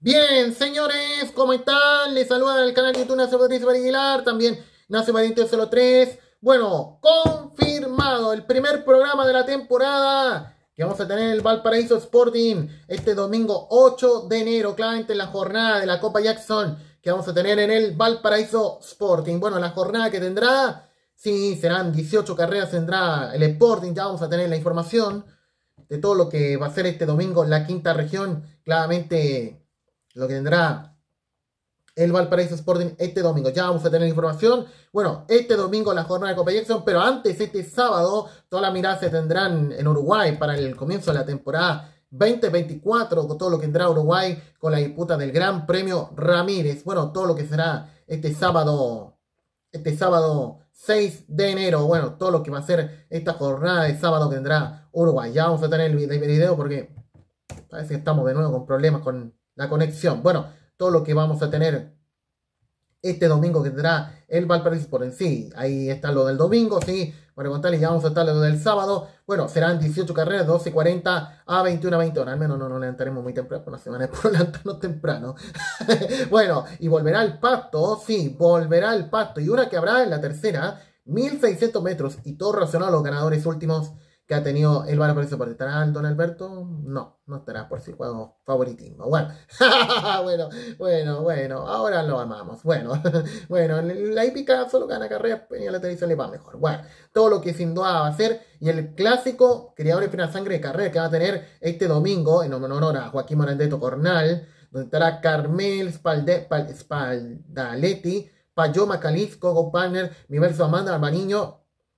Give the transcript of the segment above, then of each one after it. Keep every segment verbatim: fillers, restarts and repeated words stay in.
Bien, señores, ¿cómo están? Les saluda el canal de YouTube Nacio Patricio Aguilar, también Nacio Valiente cero tres. Bueno, confirmado el primer programa de la temporada que vamos a tener en el Valparaíso Sporting este domingo ocho de enero, claramente en la jornada de la Copa Jackson que vamos a tener en el Valparaíso Sporting. Bueno, la jornada que tendrá, sí, serán dieciocho carreras, tendrá el Sporting, ya vamos a tener la información de todo lo que va a ser este domingo en la quinta región, claramente lo que tendrá el Valparaíso Sporting este domingo. Ya vamos a tener información. Bueno, este domingo la jornada de Copa Jackson, pero antes, este sábado, todas las miradas se tendrán en Uruguay para el comienzo de la temporada veinte veinticuatro, con todo lo que tendrá Uruguay con la disputa del Gran Premio Ramírez. Bueno, todo lo que será este sábado, este sábado seis de enero. Bueno, todo lo que va a ser esta jornada de sábado que tendrá Uruguay. Ya vamos a tener el video porque parece que estamos de nuevo con problemas con la conexión. Bueno, todo lo que vamos a tener este domingo que tendrá el Valparaíso por en sí. Ahí está lo del domingo, sí. Para contarles, ya vamos a estar lo del sábado. Bueno, serán dieciocho carreras, doce cuarenta a veintiuna veinte horas. Al menos no nos levantaremos muy temprano, una semana por levantarnos temprano. Bueno, y volverá el pasto, sí, volverá el pasto. Y una que habrá en la tercera, mil seiscientos metros. Y todo relacionado a los ganadores últimos que ha tenido el Valparaíso. ¿Estará el Don Alberto? No, no estará por si juego favoritismo. Bueno, bueno, bueno, bueno, ahora lo amamos. Bueno, bueno, la hípica solo gana carreras y a la televisión le va mejor. Bueno, todo lo que sin duda va a ser. Y el clásico Criadores Fina Sangre de Carrera que va a tener este domingo en honor a Joaquín Morandeto Cornal, donde estará Carmel Spalde, Spaldaletti, Payoma Calisco, Go Partner, Miverso Amanda, Albaniño,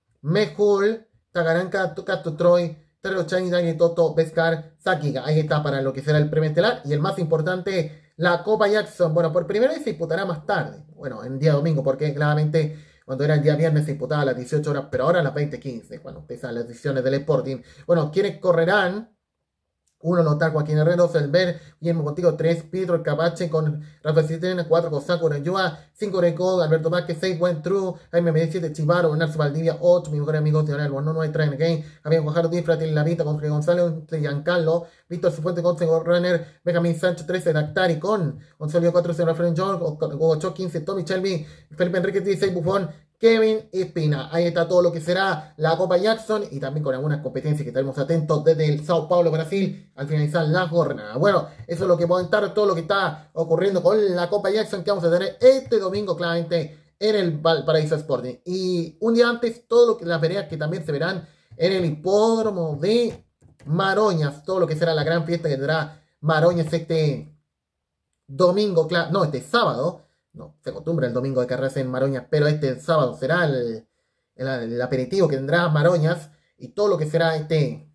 Mejul, Tagaranca, Castro Troy, Terrero Chang, Dani Toto, Vescar, Sakiga. Ahí está para lo que será el premio estelar. Y el más importante, la Copa Jackson. Bueno, por primera vez se disputará más tarde. Bueno, en día domingo, porque claramente cuando era el día viernes se disputaba a las dieciocho horas, pero ahora a las veinte quince, cuando empiezan las decisiones del Sporting. Bueno, ¿quiénes correrán? Uno, Notar, Joaquín Herrero, Selber, Guillermo Contigo, tres, Pedro El Capache con Rafael Citena, cuatro, Cosaco, Rayua, cinco, Reco, Alberto Vázquez, seis, Buen True, Jaime M siete, Chivaro, Bernardo Valdivia, ocho, mi mejor amigo, Teonel, bueno, nueve, Train Game, Javier Guajardo, diez, Fratil Lavita, con Jorge González, Giancarlo, Víctor Sufuente, con Señor Runner, Benjamín Sánchez, trece, Dactari, con Gonzalo cuatro, Señor Alfredo John, ocho, quince, Tommy Shelby, Felipe Enrique, dieciséis, Bufón, Kevin Espina. Ahí está todo lo que será la Copa Jackson y también con algunas competencias que estaremos atentos desde el Sao Paulo, Brasil, al finalizar la jornada. Bueno, eso es lo que puedo contar, todo lo que está ocurriendo con la Copa Jackson que vamos a tener este domingo claramente en el Valparaíso Sporting. Y un día antes, todo lo que las veredas que también se verán en el hipódromo de Maroñas, todo lo que será la gran fiesta que tendrá Maroñas este domingo, no, este sábado. No, se acostumbra el domingo de carreras en Maroñas, pero este sábado será el, el, el aperitivo que tendrá Maroñas y todo lo que será este,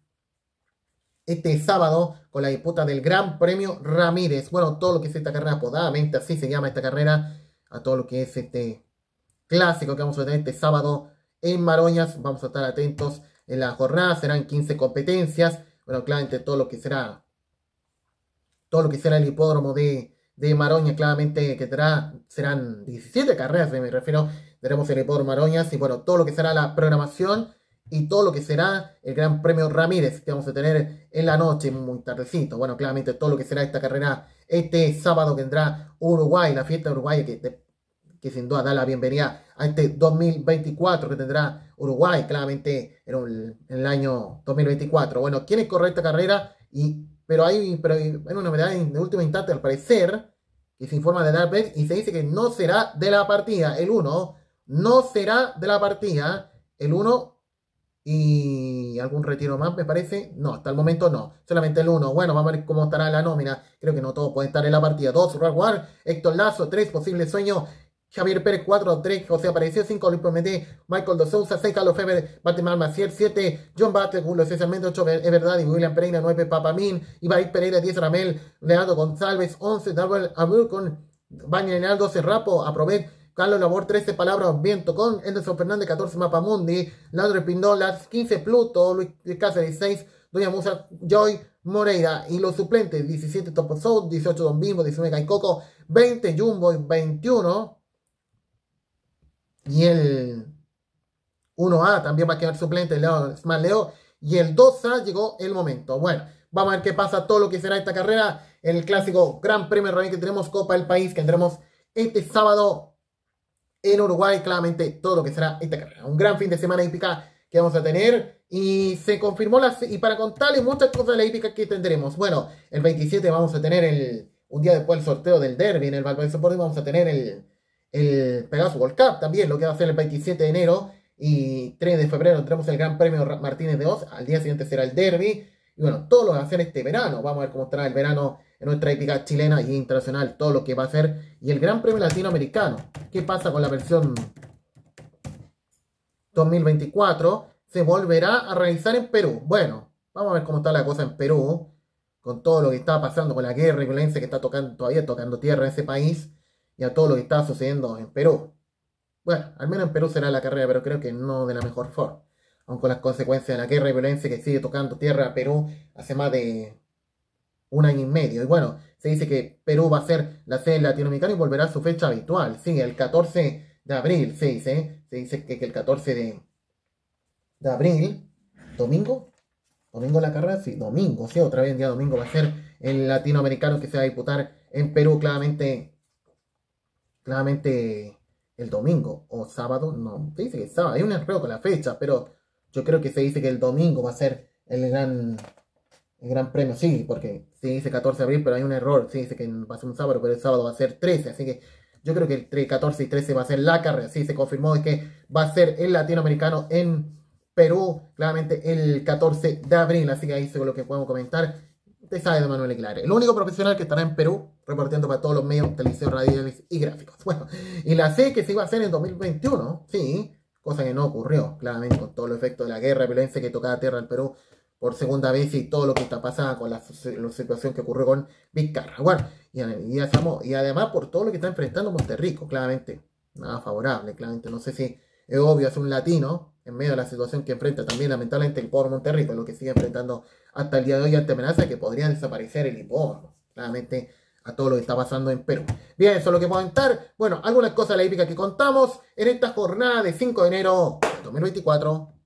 este sábado con la disputa del Gran Premio Ramírez. Bueno, todo lo que es esta carrera, apodadamente así se llama esta carrera, a todo lo que es este clásico que vamos a tener este sábado en Maroñas. Vamos a estar atentos en la jornada, serán quince competencias. Bueno, claramente todo lo que será, todo lo que será el hipódromo de... de Maroñas, claramente que tendrá, serán diecisiete carreras, me refiero, tenemos el hipódromo Maroñas y bueno, todo lo que será la programación y todo lo que será el Gran Premio Ramírez que vamos a tener en la noche, muy tardecito. Bueno, claramente todo lo que será esta carrera este sábado que tendrá Uruguay, la fiesta de Uruguay que, que sin duda da la bienvenida a este dos mil veinticuatro que tendrá Uruguay, claramente en, un, en el año dos mil veinticuatro. Bueno, ¿quién es correr esta carrera? Y Pero hay, pero hay una novedad de último instante, al parecer, que se informa de Darby y se dice que no será de la partida. El uno no será de la partida. El uno y algún retiro más, me parece. No, hasta el momento no. Solamente el uno. Bueno, vamos a ver cómo estará la nómina. Creo que no todos pueden estar en la partida. dos, War, Héctor Lazo. tres, Posible Sueño. Javier Pérez, cuatro, tres, José Apareció, cinco, Olimpio Mete, Michael Dos Sousa, seis, Carlos Feber, Baltimar Maciel, siete, John Bates, Julio César Mendoza, ocho, Es Verdad, y William Pereira, nueve, Papamín, Ibarit Pereira, diez, Ramel, Leandro González, once, Double Abur con Baña Enal, doce, Rapo, Aprobet, Carlos Labor, trece, Palabras, Viento con Anderson Fernández, catorce, Mapamundi, Landre Pindolas, quince, Pluto, Luis Cáceres, dieciséis, Doña Musa, Joy Moreira, y los suplentes, diecisiete, Topo Soul, dieciocho, Don Bimbo, diecinueve, Caicoco, veinte, Jumbo, veintiuno, y el uno A también va a quedar suplente, Leo, Smart Leo. Y el dos A llegó el momento. Bueno, Vamos a ver qué pasa, todo lo que será esta carrera, el clásico Gran Premio Rally que tenemos, Copa del País, que tendremos este sábado en Uruguay, claramente todo lo que será esta carrera. Un gran fin de semana hípica que vamos a tener y se confirmó la, y para contarles muchas cosas de la hípica que tendremos. Bueno, el veintisiete vamos a tener el, un día después del sorteo del Derby en el Valparaíso Sporting, vamos a tener el, el Pegasus World Cup también, lo que va a ser el veintisiete de enero y tres de febrero tendremos el Gran Premio Martínez de Oz, al día siguiente será el Derby y bueno, todo lo que va a hacer este verano, vamos a ver cómo estará el verano en nuestra hípica chilena y internacional, todo lo que va a ser y el Gran Premio Latinoamericano. ¿Qué pasa con la versión dos mil veinticuatro? Se volverá a realizar en Perú. Bueno, vamos a ver cómo está la cosa en Perú, con todo lo que está pasando con la guerra y violencia que está tocando, todavía tocando tierra en ese país, y a todo lo que está sucediendo en Perú. Bueno, al menos en Perú será la carrera, pero creo que no de la mejor forma. Aun con las consecuencias de la guerra y violencia que sigue tocando tierra a Perú hace más de un año y medio. Y bueno, se dice que Perú va a ser la sede latinoamericana y volverá a su fecha habitual. Sí, el catorce de abril, se dice. Se dice que, que el catorce de... de abril, domingo, domingo la carrera, sí, domingo, sí, otra vez el día domingo va a ser el latinoamericano que se va a disputar en Perú, claramente, claramente el domingo, o sábado, no, se dice que es sábado, hay un error con la fecha, pero yo creo que se dice que el domingo va a ser el gran, el gran premio, sí, porque se dice catorce de abril, pero hay un error, se dice que va a ser un sábado, pero el sábado va a ser trece, así que yo creo que entre catorce y trece va a ser la carrera, sí, se confirmó de que va a ser el latinoamericano en Perú, claramente el catorce de abril, así que ahí es lo que podemos comentar. Usted sabe de Manuel Aguilar, el único profesional que estará en Perú reportando para todos los medios televisivos, radiales y gráficos. Bueno, y la sé que se iba a hacer en dos mil veintiuno, sí, cosa que no ocurrió, claramente con todo el efecto de la guerra y violencia que tocaba tierra al Perú por segunda vez y todo lo que está pasando con la, la situación que ocurrió con Vizcarra. Bueno, y, y, y además por todo lo que está enfrentando Monterrico, claramente, nada favorable, claramente, no sé si es obvio, es un latino, en medio de la situación que enfrenta también lamentablemente el hipódromo Monterrico, lo que sigue enfrentando hasta el día de hoy ante amenaza de que podría desaparecer el hipódromo, claramente a todo lo que está pasando en Perú. Bien, eso es lo que puedo comentar. Bueno, algunas cosas de la hípica que contamos en esta jornada de cinco de enero de dos mil veinticuatro.